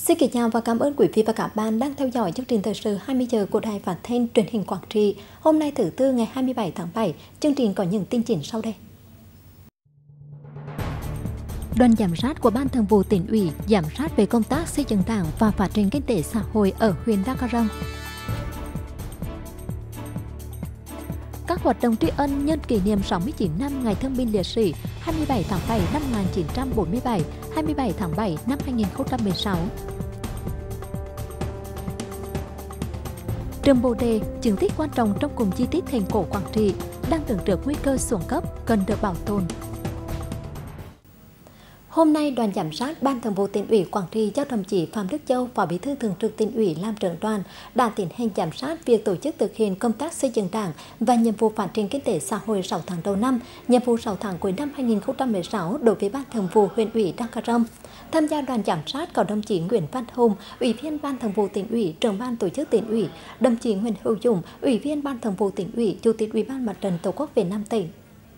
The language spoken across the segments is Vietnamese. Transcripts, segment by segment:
Xin kính chào và cảm ơn quý vị và các bạn đang theo dõi chương trình thời sự 20 giờ của Đài Phát thanh Truyền hình Quảng Trị. Hôm nay thứ Tư ngày 27 tháng 7, chương trình có những tin chính sau đây. Đoàn giám sát của Ban Thường vụ Tỉnh ủy giám sát về công tác xây dựng Đảng và phát triển kinh tế xã hội ở huyện Đắk Rông. Các hoạt động tri ân nhân kỷ niệm 69 năm Ngày Thương binh Liệt sĩ 27 tháng 7 năm 1947, 27 tháng 7 năm 2016. Trường Bồ Đề, chứng tích quan trọng trong cùng di tích thành cổ Quảng Trị, đang đứng trước nguy cơ xuống cấp, cần được bảo tồn. Hôm nay, đoàn giám sát Ban Thường vụ Tỉnh ủy Quảng Trị do đồng chí Phạm Đức Châu, Phó Bí thư Thường trực Tỉnh ủy làm trưởng đoàn đã tiến hành giám sát việc tổ chức thực hiện công tác xây dựng Đảng và nhiệm vụ phát triển kinh tế xã hội 6 tháng đầu năm, nhiệm vụ 6 tháng cuối năm 2016 đối với Ban Thường vụ huyện ủy Đắk Rông. Tham gia đoàn giám sát có đồng chí Nguyễn Văn Hùng, Ủy viên Ban Thường vụ Tỉnh ủy, Trưởng ban Tổ chức Tỉnh ủy, đồng chí Nguyễn Hữu Dũng, Ủy viên Ban Thường vụ Tỉnh ủy, Chủ tịch Ủy ban Mặt trận Tổ quốc Việt Nam tỉnh.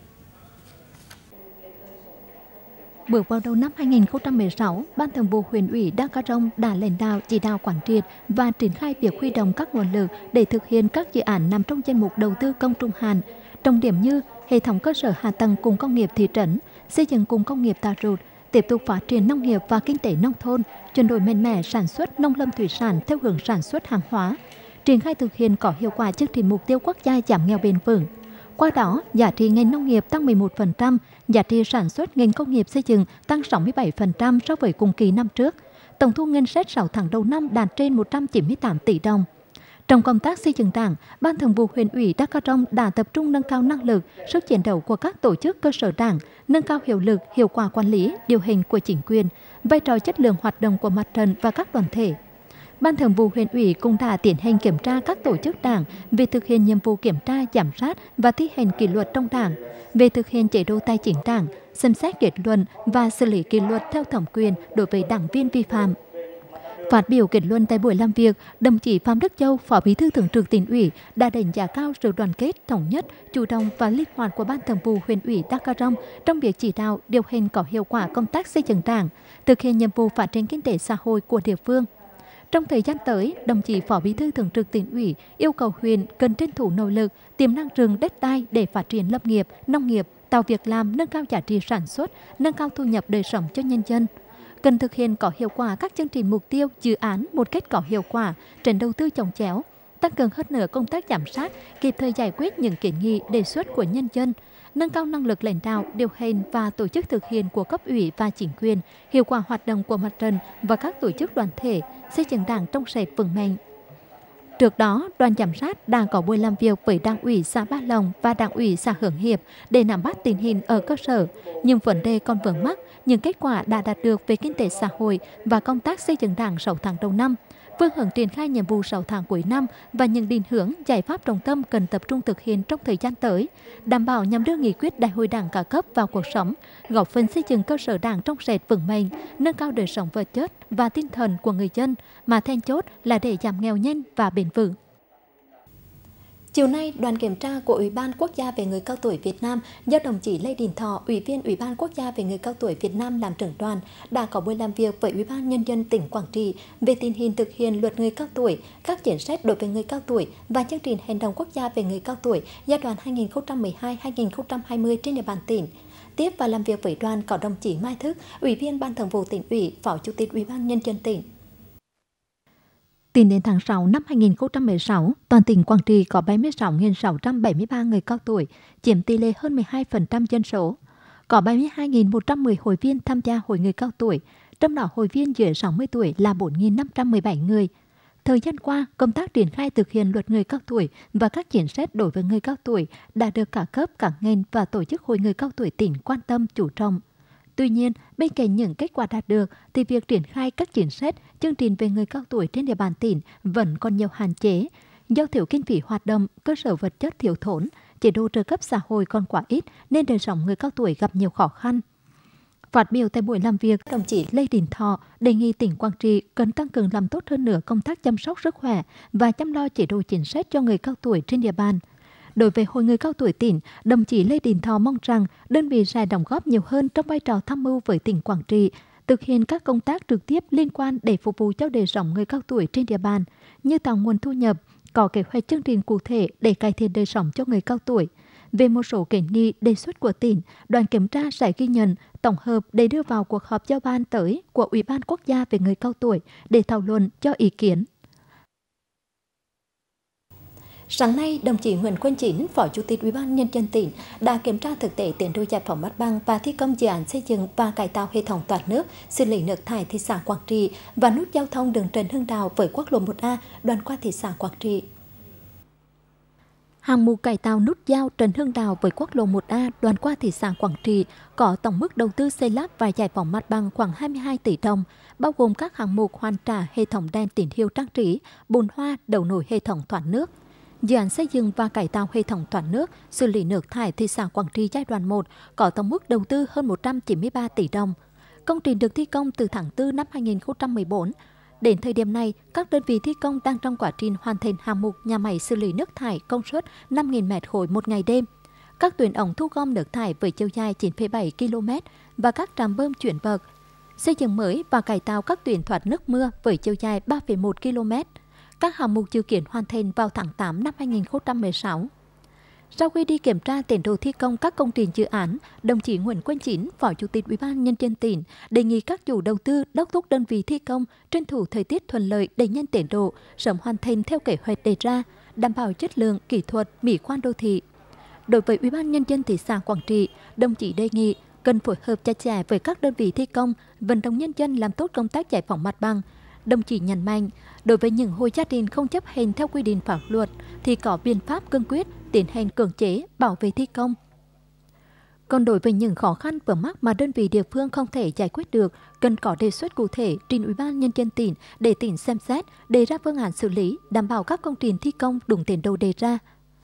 Bước vào đầu năm 2016, Ban Thường vụ huyện ủy Đắk Rông đã lãnh đạo chỉ đạo quán triệt và triển khai việc huy động các nguồn lực để thực hiện các dự án nằm trong danh mục đầu tư công trung hạn, trọng điểm như hệ thống cơ sở hạ tầng cụm công nghiệp thị trấn, xây dựng cụm công nghiệp Tà Rụt, tiếp tục phát triển nông nghiệp và kinh tế nông thôn, chuyển đổi mạnh mẽ sản xuất nông lâm thủy sản theo hướng sản xuất hàng hóa, triển khai thực hiện có hiệu quả chương trình mục tiêu quốc gia giảm nghèo bền vững. Qua đó, giá trị ngành nông nghiệp tăng 11%, giá trị sản xuất ngành công nghiệp xây dựng tăng 67% so với cùng kỳ năm trước. Tổng thu ngân sách 6 tháng đầu năm đạt trên 198 tỷ đồng. Trong công tác xây dựng Đảng, Ban Thường vụ huyện ủy Đắk Rông đã tập trung nâng cao năng lực, sức chiến đấu của các tổ chức cơ sở Đảng, nâng cao hiệu lực, hiệu quả quản lý, điều hành của chính quyền, vai trò chất lượng hoạt động của mặt trận và các đoàn thể. Ban Thường vụ huyện ủy cũng đã tiến hành kiểm tra các tổ chức Đảng về thực hiện nhiệm vụ kiểm tra, giám sát và thi hành kỷ luật trong Đảng, về thực hiện chế độ tài chính Đảng, xem xét kết luận và xử lý kỷ luật theo thẩm quyền đối với đảng viên vi phạm. Phát biểu kết luận tại buổi làm việc, đồng chí Phạm Đức Châu, Phó Bí thư Thường trực Tỉnh ủy đã đánh giá cao sự đoàn kết, thống nhất, chủ động và linh hoạt của Ban Thường vụ huyện ủy Đắk Rông trong việc chỉ đạo, điều hành có hiệu quả công tác xây dựng Đảng, thực hiện nhiệm vụ phát triển kinh tế xã hội của địa phương. Trong thời gian tới, đồng chí Phó Bí thư Thường trực Tỉnh ủy yêu cầu huyện cần tranh thủ nội lực, tiềm năng rừng đất đai để phát triển lâm nghiệp, nông nghiệp, tạo việc làm, nâng cao giá trị sản xuất, nâng cao thu nhập đời sống cho nhân dân. Cần thực hiện có hiệu quả các chương trình mục tiêu, dự án một cách có hiệu quả, tránh đầu tư chồng chéo, tăng cường hơn nữa công tác giám sát, kịp thời giải quyết những kiến nghị, đề xuất của nhân dân, nâng cao năng lực lãnh đạo, điều hành và tổ chức thực hiện của cấp ủy và chính quyền, hiệu quả hoạt động của mặt trận và các tổ chức đoàn thể, xây dựng Đảng trong sạch vững mạnh. Trước đó, đoàn giám sát đã có buổi làm việc với Đảng ủy xã Ba Lòng và Đảng ủy xã Hướng Hiệp để nắm bắt tình hình ở cơ sở, những vấn đề còn vướng mắc, những kết quả đã đạt được về kinh tế xã hội và công tác xây dựng Đảng 6 tháng đầu năm, phương hướng triển khai nhiệm vụ 6 tháng cuối năm và những định hướng, giải pháp trọng tâm cần tập trung thực hiện trong thời gian tới, đảm bảo nhằm đưa nghị quyết Đại hội Đảng các cấp vào cuộc sống, góp phần xây dựng cơ sở Đảng trong sạch vững mạnh, nâng cao đời sống vật chất và tinh thần của người dân, mà then chốt là để giảm nghèo nhanh và bền vững. Chiều nay, đoàn kiểm tra của Ủy ban Quốc gia về người cao tuổi Việt Nam do đồng chí Lê Đình Thọ, Ủy viên Ủy ban Quốc gia về người cao tuổi Việt Nam làm trưởng đoàn, đã có buổi làm việc với Ủy ban Nhân dân tỉnh Quảng Trị về tình hình thực hiện luật người cao tuổi, các chính sách đối với người cao tuổi và chương trình hành động quốc gia về người cao tuổi giai đoạn 2012-2020 trên địa bàn tỉnh. Tiếp và làm việc với đoàn có đồng chí Mai Thức, Ủy viên Ban Thường vụ Tỉnh ủy, Phó Chủ tịch Ủy ban Nhân dân tỉnh. Tính đến tháng 6 năm 2016, toàn tỉnh Quảng Trị có 76.673 người cao tuổi, chiếm tỷ lệ hơn 12% dân số. Có 72.110 hội viên tham gia hội người cao tuổi, trong đó hội viên dưới 60 tuổi là 4.517 người. Thời gian qua, công tác triển khai thực hiện luật người cao tuổi và các chính sách đối với người cao tuổi đã được cả cấp, các ngành và tổ chức hội người cao tuổi tỉnh quan tâm chú trọng. Tuy nhiên, bên cạnh những kết quả đạt được, thì việc triển khai các chính sách, chương trình về người cao tuổi trên địa bàn tỉnh vẫn còn nhiều hạn chế. Do thiếu kinh phí hoạt động, cơ sở vật chất thiếu thốn, chế độ trợ cấp xã hội còn quá ít nên đời sống người cao tuổi gặp nhiều khó khăn. Phát biểu tại buổi làm việc, đồng chí Lê Đình Thọ đề nghị tỉnh Quảng Trị cần tăng cường làm tốt hơn nữa công tác chăm sóc sức khỏe và chăm lo chế độ chính sách cho người cao tuổi trên địa bàn. Đối với Hội người cao tuổi tỉnh, đồng chí Lê Đình Thọ mong rằng đơn vị sẽ đóng góp nhiều hơn trong vai trò tham mưu với tỉnh Quảng Trị, thực hiện các công tác trực tiếp liên quan để phục vụ cho đời sống người cao tuổi trên địa bàn, như tạo nguồn thu nhập, có kế hoạch chương trình cụ thể để cải thiện đời sống cho người cao tuổi. Về một số kiến nghị đề xuất của tỉnh, đoàn kiểm tra sẽ ghi nhận, tổng hợp để đưa vào cuộc họp giao ban tới của Ủy ban Quốc gia về người cao tuổi để thảo luận cho ý kiến. Sáng nay, đồng chí Nguyễn Quân Chín, Phó Chủ tịch Ủy ban Nhân dân tỉnh đã kiểm tra thực tế tiến độ giải phóng mặt bằng và thi công dự án xây dựng và cải tạo hệ thống thoát nước, xử lý nước thải thị xã Quảng Trị và nút giao thông đường Trần Hưng Đạo với quốc lộ 1A đoạn qua thị xã Quảng Trị. Hạng mục cải tạo nút giao Trần Hưng Đạo với quốc lộ 1A đoạn qua thị xã Quảng Trị có tổng mức đầu tư xây lắp và giải phóng mặt bằng khoảng 22 tỷ đồng, bao gồm các hạng mục hoàn trả hệ thống đèn tín hiệu trang trí, bồn hoa, đấu nối hệ thống thoát nước. Dự án xây dựng và cải tạo hệ thống thoát nước, xử lý nước thải thị xã Quảng Trị giai đoạn 1 có tổng mức đầu tư hơn 193 tỷ đồng. Công trình được thi công từ tháng 4 năm 2014. Đến thời điểm này, các đơn vị thi công đang trong quá trình hoàn thành hạng mục nhà máy xử lý nước thải công suất 5.000 m3 một ngày đêm, các tuyến ống thu gom nước thải với chiều dài 9,7 km và các trạm bơm chuyển vật, xây dựng mới và cải tạo các tuyến thoát nước mưa với chiều dài 3,1 km. Các hạng mục dự kiến hoàn thành vào tháng 8 năm 2016. Sau khi đi kiểm tra tiến độ thi công các công trình dự án, đồng chí Nguyễn Quân Chín, Phó Chủ tịch Ủy ban Nhân dân tỉnh đề nghị các chủ đầu tư đốc thúc đơn vị thi công tranh thủ thời tiết thuận lợi đẩy nhanh tiến độ, sớm hoàn thành theo kế hoạch đề ra, đảm bảo chất lượng, kỹ thuật, mỹ quan đô thị. Đối với Ủy ban Nhân dân thị xã Quảng Trị, đồng chí đề nghị cần phối hợp chặt chẽ với các đơn vị thi công, vận động nhân dân làm tốt công tác giải phóng mặt bằng. Đồng chí nhấn mạnh, đối với những hộ gia đình không chấp hành theo quy định pháp luật thì có biện pháp cương quyết tiến hành cưỡng chế bảo vệ thi công. Còn đối với những khó khăn vướng mắc mà đơn vị địa phương không thể giải quyết được, cần có đề xuất cụ thể trình Ủy ban Nhân dân tỉnh để tỉnh xem xét, đề ra phương án xử lý, đảm bảo các công trình thi công đúng tiến độ đề ra.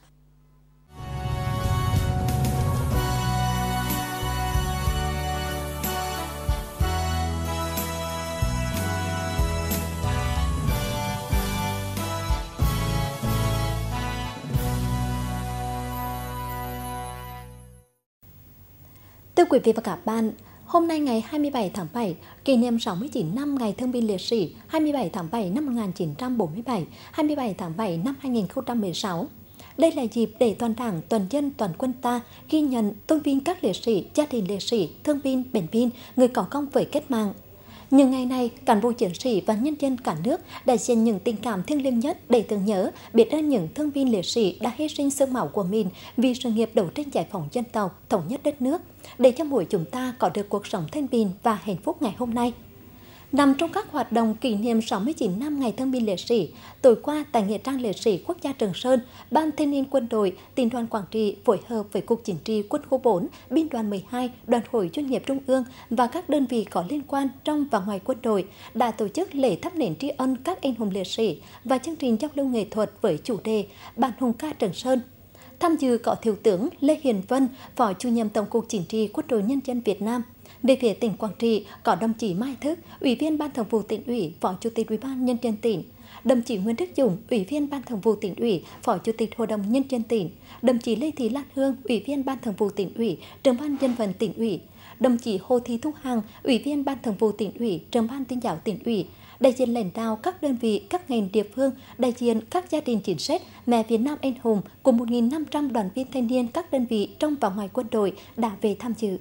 Thưa quý vị và các bạn, hôm nay ngày 27 tháng 7, kỷ niệm 69 năm Ngày Thương binh Liệt sĩ 27 tháng 7 năm 1947, 27 tháng 7 năm 2016. Đây là dịp để toàn Đảng, toàn dân, toàn quân ta ghi nhận, tôn vinh các liệt sĩ, gia đình liệt sĩ, thương binh, bệnh binh, người có công với cách mạng. Những ngày này, cán bộ chiến sĩ và nhân dân cả nước đã dành những tình cảm thiêng liêng nhất để tưởng nhớ, biết ơn những thương binh liệt sĩ đã hy sinh xương máu của mình vì sự nghiệp đấu tranh giải phóng dân tộc, thống nhất đất nước, để cho mỗi chúng ta có được cuộc sống thanh bình và hạnh phúc ngày hôm nay. Nằm trong các hoạt động kỷ niệm 69 năm Ngày Thương binh Liệt sĩ, tối qua tại Nghĩa trang Liệt sĩ Quốc gia Trường Sơn, Ban Thanh niên Quân đội, Tỉnh đoàn Quảng Trị phối hợp với Cục Chính trị Quân khu 4, Binh đoàn 12, Đoàn hội chuyên nghiệp Trung ương và các đơn vị có liên quan trong và ngoài quân đội đã tổ chức lễ thắp nến tri ân các anh hùng liệt sĩ và chương trình giao lưu nghệ thuật với chủ đề Bản hùng ca Trường Sơn. Tham dự có Thiếu tướng Lê Hiền Vân, Phó Chủ nhiệm Tổng cục Chính trị Quân đội Nhân dân Việt Nam. Về phía tỉnh Quảng Trị có đồng chí Mai Thức, Ủy viên Ban Thường vụ Tỉnh ủy, Phó Chủ tịch Ủy ban Nhân dân tỉnh, đồng chí Nguyễn Đức Dũng, Ủy viên Ban Thường vụ Tỉnh ủy, Phó Chủ tịch Hội đồng Nhân dân tỉnh, đồng chí Lê Thị Lan Hương, Ủy viên Ban Thường vụ Tỉnh ủy, Trưởng ban Dân vận Tỉnh ủy, đồng chí Hồ Thị Thu Hằng, Ủy viên Ban Thường vụ Tỉnh ủy, Trưởng ban Tuyên giáo Tỉnh ủy, đại diện lãnh đạo các đơn vị, các ngành địa phương, đại diện các gia đình chính sách, mẹ Việt Nam anh hùng cùng 1.500 đoàn viên thanh niên các đơn vị trong và ngoài quân đội đã về tham dự.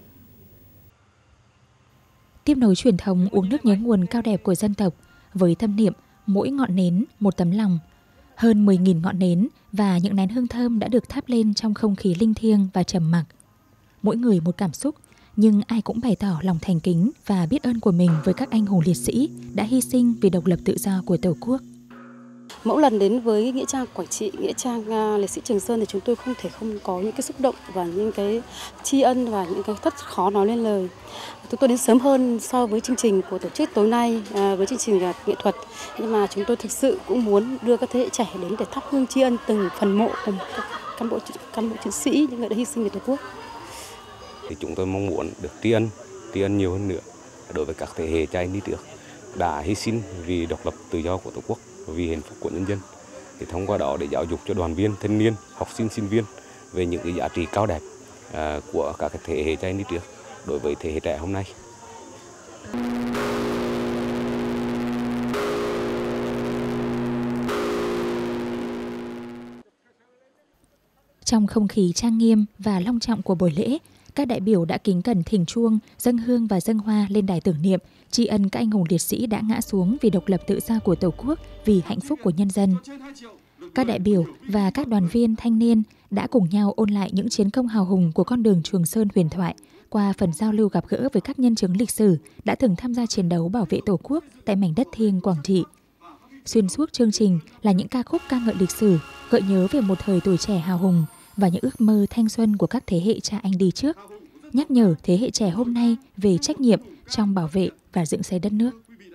Tiếp nối truyền thống uống nước nhớ nguồn cao đẹp của dân tộc với tâm niệm mỗi ngọn nến một tấm lòng. Hơn 10.000 ngọn nến và những nén hương thơm đã được thắp lên trong không khí linh thiêng và trầm mặc. Mỗi người một cảm xúc, nhưng ai cũng bày tỏ lòng thành kính và biết ơn của mình với các anh hùng liệt sĩ đã hy sinh vì độc lập tự do của Tổ quốc. Mỗi lần đến với Nghĩa trang Quảng Trị, Nghĩa trang Liệt sĩ Trường Sơn thì chúng tôi không thể không có những cái xúc động và những cái tri ân và những cái rất khó nói lên lời. Chúng tôi đến sớm hơn so với chương trình của tổ chức tối nay với chương trình nghệ thuật, nhưng mà chúng tôi thực sự cũng muốn đưa các thế hệ trẻ đến để thắp hương tri ân từng phần mộ của các cán bộ chiến sĩ, những người đã hy sinh vì Tổ quốc. Thì chúng tôi mong muốn được tri ân nhiều hơn nữa đối với các thế hệ cha anh đi trước đã hy sinh vì độc lập tự do của Tổ quốc, vì hạnh phúc của nhân dân. Thì thông qua đó để giáo dục cho đoàn viên, thanh niên, học sinh, sinh viên về những cái giá trị cao đẹp của các thế hệ cha anh đi trước đối với thế hệ trẻ hôm nay. Trong không khí trang nghiêm và long trọng của buổi lễ, các đại biểu đã kính cẩn thỉnh chuông, dâng hương và dâng hoa lên đài tưởng niệm, tri ân các anh hùng liệt sĩ đã ngã xuống vì độc lập tự do của Tổ quốc, vì hạnh phúc của nhân dân. Các đại biểu và các đoàn viên thanh niên đã cùng nhau ôn lại những chiến công hào hùng của con đường Trường Sơn huyền thoại qua phần giao lưu gặp gỡ với các nhân chứng lịch sử đã từng tham gia chiến đấu bảo vệ Tổ quốc tại mảnh đất thiêng Quảng Trị. Xuyên suốt chương trình là những ca khúc ca ngợi lịch sử, gợi nhớ về một thời tuổi trẻ hào hùng và những ước mơ thanh xuân của các thế hệ cha anh đi trước, nhắc nhở thế hệ trẻ hôm nay về trách nhiệm trong bảo vệ và dựng xây đất nước.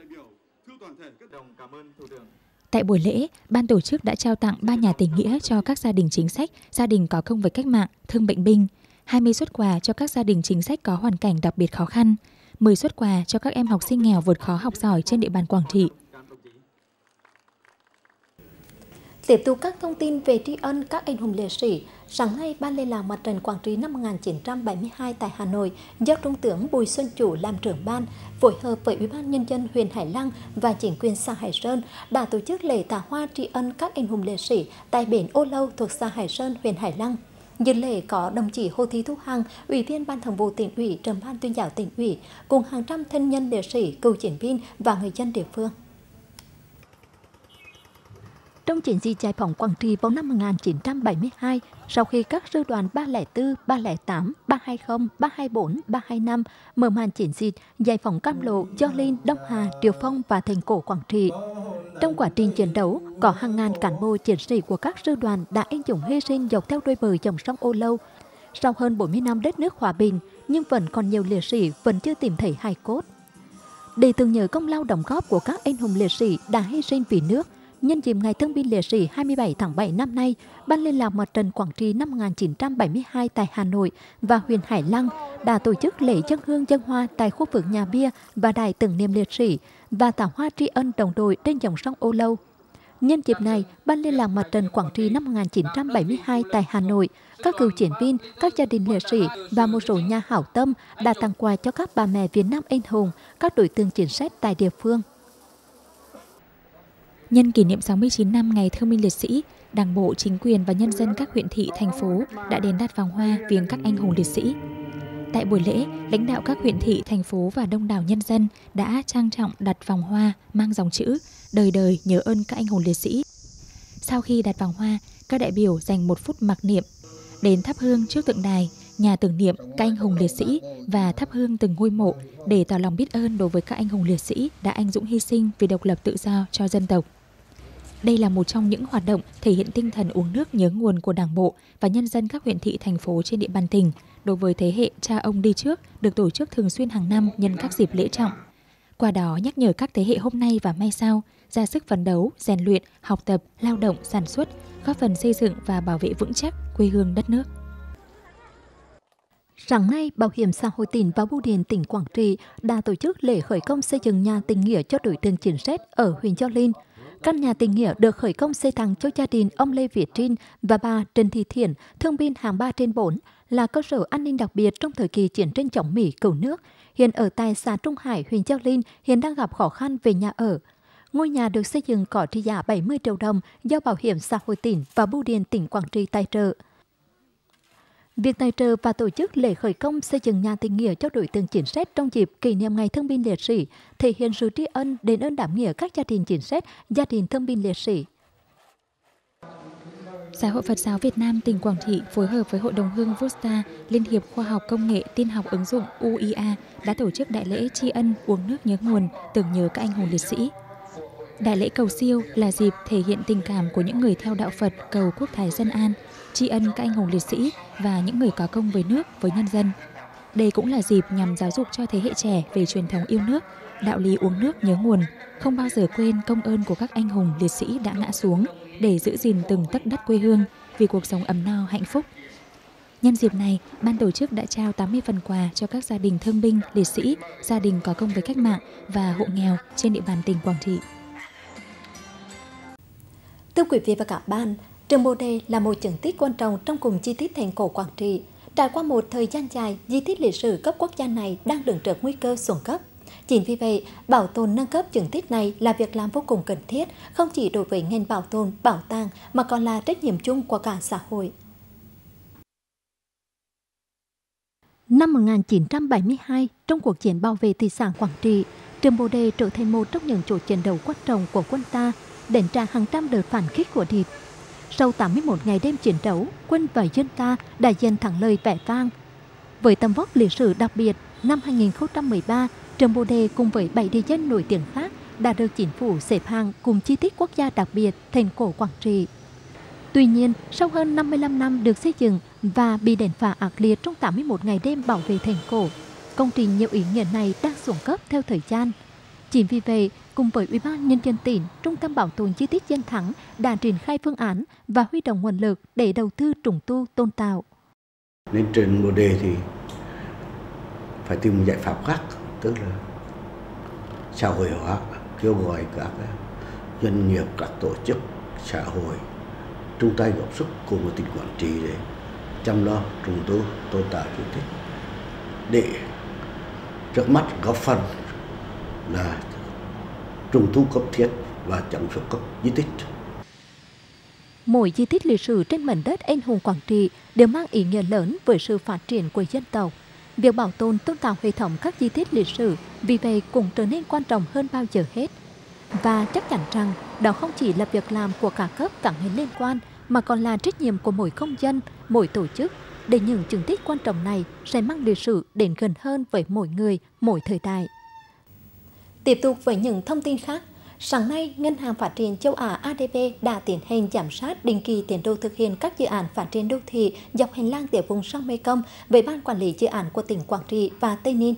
Tại buổi lễ, ban tổ chức đã trao tặng 3 nhà tình nghĩa cho các gia đình chính sách, gia đình có công với cách mạng, thương bệnh binh, 20 suất quà cho các gia đình chính sách có hoàn cảnh đặc biệt khó khăn, 10 suất quà cho các em học sinh nghèo vượt khó học giỏi trên địa bàn Quảng Trị. Tiếp tục các thông tin về tri ân các anh hùng liệt sĩ, sáng nay Ban Liên lạc Mặt trận Quảng Trị năm 1972 tại Hà Nội do Trung tướng Bùi Xuân Chủ làm trưởng ban, phối hợp với Ủy ban Nhân dân huyện Hải Lăng và chính quyền xã Hải Sơn đã tổ chức lễ thả hoa tri ân các anh hùng liệt sĩ tại bến Ô Lâu thuộc xã Hải Sơn, huyện Hải Lăng. Dự lễ có đồng chí Hồ Thị Thu Hằng, Ủy viên Ban Thường vụ Tỉnh ủy, Trưởng ban Tuyên giáo Tỉnh ủy, cùng hàng trăm thân nhân liệt sĩ, cựu chiến binh và người dân địa phương. Trong chiến dịch giải phóng Quảng Trị vào năm 1972, sau khi các sư đoàn 304, 308, 320, 324, 325 mở màn chiến dịch giải phóng Cam Lộ, Gio Linh, Đông Hà, Triệu Phong và thành cổ Quảng Trị. Trong quá trình chiến đấu, có hàng ngàn cán bộ chiến sĩ của các sư đoàn đã anh dũng hy sinh dọc theo đuôi bờ dòng sông Ô Lâu. Sau hơn 40 năm đất nước hòa bình, nhưng vẫn còn nhiều liệt sĩ vẫn chưa tìm thấy hài cốt. Để tưởng nhớ công lao đóng góp của các anh hùng liệt sĩ đã hy sinh vì nước, nhân dịp Ngày Thương binh Liệt sĩ 27 tháng 7 năm nay, Ban Liên lạc Mặt trận Quảng Trị năm 1972 tại Hà Nội và huyện Hải Lăng đã tổ chức lễ dâng hương dâng hoa tại khu vực nhà bia và đài tưởng niệm liệt sĩ và thả hoa tri ân đồng đội trên dòng sông Ô Lâu. Nhân dịp này, Ban Liên lạc Mặt trận Quảng Trị năm 1972 tại Hà Nội, các cựu chiến binh, các gia đình liệt sĩ và một số nhà hảo tâm đã tặng quà cho các bà mẹ Việt Nam anh hùng, các đối tượng chính sách tại địa phương. Nhân kỷ niệm 69 năm Ngày Thương binh Liệt sĩ, Đảng bộ, chính quyền và nhân dân các huyện thị, thành phố đã đến đặt vòng hoa viếng các anh hùng liệt sĩ. Tại buổi lễ, lãnh đạo các huyện thị, thành phố và đông đảo nhân dân đã trang trọng đặt vòng hoa mang dòng chữ "Đời đời nhớ ơn các anh hùng liệt sĩ". Sau khi đặt vòng hoa, các đại biểu dành 1 phút mặc niệm, đến thắp hương trước tượng đài, nhà tưởng niệm các anh hùng liệt sĩ và thắp hương từng ngôi mộ để tỏ lòng biết ơn đối với các anh hùng liệt sĩ đã anh dũng hy sinh vì độc lập tự do cho dân tộc. Đây là một trong những hoạt động thể hiện tinh thần uống nước nhớ nguồn của Đảng bộ và nhân dân các huyện thị, thành phố trên địa bàn tỉnh đối với thế hệ cha ông đi trước, được tổ chức thường xuyên hàng năm nhân các dịp lễ trọng. Qua đó nhắc nhở các thế hệ hôm nay và mai sau ra sức phấn đấu, rèn luyện, học tập, lao động, sản xuất, góp phần xây dựng và bảo vệ vững chắc quê hương đất nước. Sáng nay, Bảo hiểm xã hội tỉnh và Bưu điện tỉnh Quảng Trị đã tổ chức lễ khởi công xây dựng nhà tình nghĩa cho đối tượng chính sách ở huyện Gio Linh. Căn nhà tình nghĩa được khởi công xây tặng cho gia đình ông Lê Việt Trinh và bà Trần Thị Thiển, thương binh hạng 3/4, là cơ sở an ninh đặc biệt trong thời kỳ chiến tranh chống Mỹ cứu nước. Hiện ở tại xã Trung Hải, huyện Gio Linh hiện đang gặp khó khăn về nhà ở. Ngôi nhà được xây dựng có trị giá 70 triệu đồng do Bảo hiểm xã hội tỉnh và Bưu điện tỉnh Quảng Trị tài trợ. Việc tài trợ và tổ chức lễ khởi công xây dựng nhà tình nghĩa cho đối tượng chính sách trong dịp kỷ niệm Ngày Thương binh Liệt sĩ thể hiện sự tri ân, đền ơn đáp nghĩa các gia đình chính sách, gia đình thương binh liệt sĩ. Giáo hội Phật giáo Việt Nam tỉnh Quảng Trị phối hợp với Hội đồng hương Vusta, Liên hiệp Khoa học Công nghệ Tin học ứng dụng UIA đã tổ chức đại lễ tri ân uống nước nhớ nguồn tưởng nhớ các anh hùng liệt sĩ. Đại lễ cầu siêu là dịp thể hiện tình cảm của những người theo đạo Phật cầu quốc thái dân an, tri ân các anh hùng liệt sĩ và những người có công với nước, với nhân dân. Đây cũng là dịp nhằm giáo dục cho thế hệ trẻ về truyền thống yêu nước, đạo lý uống nước nhớ nguồn, không bao giờ quên công ơn của các anh hùng liệt sĩ đã ngã xuống để giữ gìn từng tấc đất quê hương vì cuộc sống ấm no hạnh phúc. Nhân dịp này, ban tổ chức đã trao 80 phần quà cho các gia đình thương binh, liệt sĩ, gia đình có công với cách mạng và hộ nghèo trên địa bàn tỉnh Quảng Trị. Thưa quý vị và các bạn, Trường Bồ Đề là một chứng tích quan trọng trong cùng di tích thành cổ Quảng Trị. Trải qua một thời gian dài, di tích lịch sử cấp quốc gia này đang đứng trước nguy cơ xuống cấp. Chính vì vậy, bảo tồn nâng cấp chứng tích này là việc làm vô cùng cần thiết, không chỉ đối với ngành bảo tồn, bảo tàng mà còn là trách nhiệm chung của cả xã hội. Năm 1972, trong cuộc chiến bảo vệ thị xã Quảng Trị, Trường Bồ Đề trở thành một trong những chỗ chiến đấu quan trọng của quân ta, đánh trả hàng trăm đợt phản kích của địch. Sau 81 ngày đêm chiến đấu, quân và dân ta đã giành thắng lợi vẻ vang. Với tầm vóc lịch sử đặc biệt, năm 2013, Trường Bồ Đề cùng với 7 địa danh nổi tiếng khác đã được chính phủ xếp hạng cùng di tích quốc gia đặc biệt thành cổ Quảng Trị. Tuy nhiên, sau hơn 55 năm được xây dựng và bị đánh phá ác liệt trong 81 ngày đêm bảo vệ thành cổ, công trình nhiều ý nghĩa này đang xuống cấp theo thời gian. Chính vì vậy, cùng với Ủy ban Nhân dân tỉnh, Trung tâm Bảo tồn di tích Danh Thắng đã triển khai phương án và huy động nguồn lực để đầu tư trùng tu tôn tạo. Nên Trường Bồ Đề thì phải tìm một giải pháp khác, tức là xã hội hóa, kêu gọi các doanh nghiệp, các tổ chức xã hội chung tay góp sức cùng với tỉnh Quảng Trị để chăm lo trùng tu tôn tạo di tích, để trước mắt góp phần là trùng tu cấp thiết và chăm sóc cấp di tích. Mỗi di tích lịch sử trên mảnh đất anh hùng Quảng Trị đều mang ý nghĩa lớn với sự phát triển của dân tộc. Việc bảo tồn tôn tạo hệ thống các di tích lịch sử vì vậy cũng trở nên quan trọng hơn bao giờ hết. Và chắc chắn rằng đó không chỉ là việc làm của cả cấp các ngành liên quan mà còn là trách nhiệm của mỗi công dân, mỗi tổ chức để những chứng tích quan trọng này sẽ mang lịch sử đến gần hơn với mỗi người, mỗi thời đại. Tiếp tục với những thông tin khác, sáng nay, Ngân hàng Phát triển Châu Á ADB đã tiến hành giám sát định kỳ tiến độ thực hiện các dự án phát triển đô thị dọc hành lang tiểu vùng sông Mekong với Ban Quản lý Dự án của tỉnh Quảng Trị và Tây Ninh.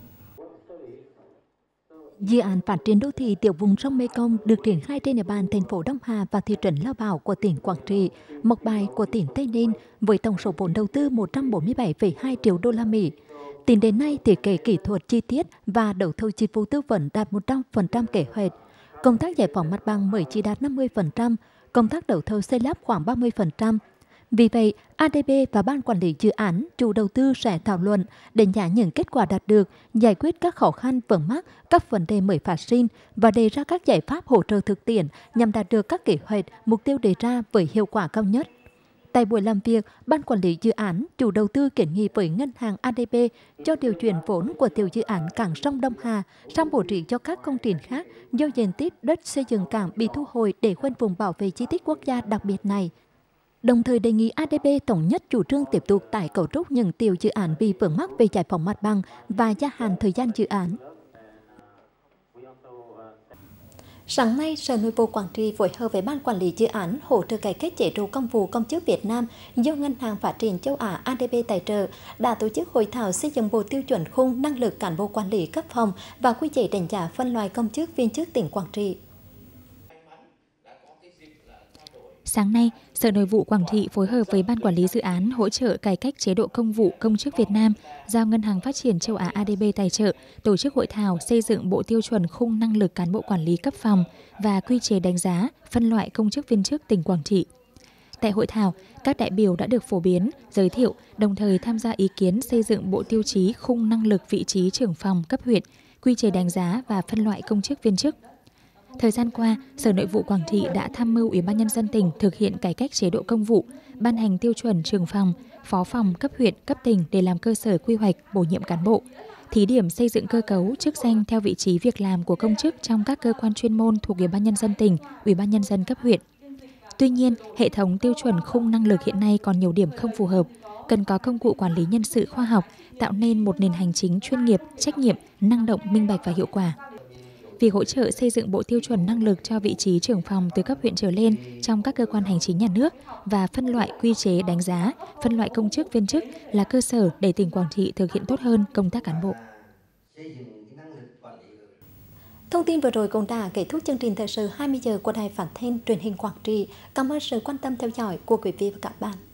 Dự án phát triển đô thị tiểu vùng sông Mekong được triển khai trên địa bàn thành phố Đông Hà và thị trấn Lao Bảo của tỉnh Quảng Trị, Mộc Bài của tỉnh Tây Ninh với tổng số vốn đầu tư 147,2 triệu đô la Mỹ. Tính đến nay, thiết kế kỹ thuật chi tiết và đấu thầu dịch vụ tư vấn đạt 100% kế hoạch. Công tác giải phóng mặt bằng mới chỉ đạt 50%, công tác đấu thầu xây lắp khoảng 30%. Vì vậy, ADB và Ban Quản lý Dự án, chủ đầu tư sẽ thảo luận, đánh giá những kết quả đạt được, giải quyết các khó khăn vướng mắc, các vấn đề mới phát sinh và đề ra các giải pháp hỗ trợ thực tiễn nhằm đạt được các kế hoạch, mục tiêu đề ra với hiệu quả cao nhất. Tại buổi làm việc, Ban Quản lý Dự án, chủ đầu tư kiến nghị với Ngân hàng ADB cho điều chuyển vốn của tiểu dự án cảng sông Đông Hà sang bố trí cho các công trình khác do diện tích đất xây dựng cảng bị thu hồi để khoanh vùng bảo vệ di tích quốc gia đặc biệt này. Đồng thời đề nghị ADB thống nhất chủ trương tiếp tục tái cấu trúc những tiểu dự án bị vướng mắc về giải phóng mặt bằng và gia hạn thời gian dự án. Sáng nay, Sở Nội vụ Quảng Trị phối hợp với Ban Quản lý Dự án hỗ trợ cải cách chế độ công vụ công chức Việt Nam do Ngân hàng Phát triển Châu Á ADB tài trợ đã tổ chức hội thảo xây dựng bộ tiêu chuẩn khung năng lực cán bộ quản lý cấp phòng và quy chế đánh giá phân loại công chức viên chức tỉnh Quảng Trị. Sáng nay, Sở Nội vụ Quảng Trị phối hợp với Ban Quản lý Dự án hỗ trợ cải cách chế độ công vụ công chức Việt Nam do Ngân hàng Phát triển Châu Á ADB tài trợ tổ chức hội thảo xây dựng bộ tiêu chuẩn khung năng lực cán bộ quản lý cấp phòng và quy chế đánh giá phân loại công chức viên chức tỉnh Quảng Trị. Tại hội thảo, các đại biểu đã được phổ biến, giới thiệu, đồng thời tham gia ý kiến xây dựng bộ tiêu chí khung năng lực vị trí trưởng phòng cấp huyện, quy chế đánh giá và phân loại công chức viên chức. Thời gian qua, Sở Nội vụ Quảng Trị đã tham mưu Ủy ban Nhân dân tỉnh thực hiện cải cách chế độ công vụ, ban hành tiêu chuẩn trưởng phòng, phó phòng cấp huyện, cấp tỉnh để làm cơ sở quy hoạch, bổ nhiệm cán bộ, thí điểm xây dựng cơ cấu, chức danh theo vị trí việc làm của công chức trong các cơ quan chuyên môn thuộc Ủy ban Nhân dân tỉnh, Ủy ban Nhân dân cấp huyện. Tuy nhiên, hệ thống tiêu chuẩn khung năng lực hiện nay còn nhiều điểm không phù hợp, cần có công cụ quản lý nhân sự khoa học, tạo nên một nền hành chính chuyên nghiệp, trách nhiệm, năng động, minh bạch và hiệu quả. Việc hỗ trợ xây dựng bộ tiêu chuẩn năng lực cho vị trí trưởng phòng từ cấp huyện trở lên trong các cơ quan hành chính nhà nước và phân loại quy chế đánh giá, phân loại công chức viên chức là cơ sở để tỉnh Quảng Trị thực hiện tốt hơn công tác cán bộ. Thông tin vừa rồi cũng đã kết thúc chương trình thời sự 20 giờ của Đài Phát thanh Truyền hình Quảng Trị. Cảm ơn sự quan tâm theo dõi của quý vị và các bạn.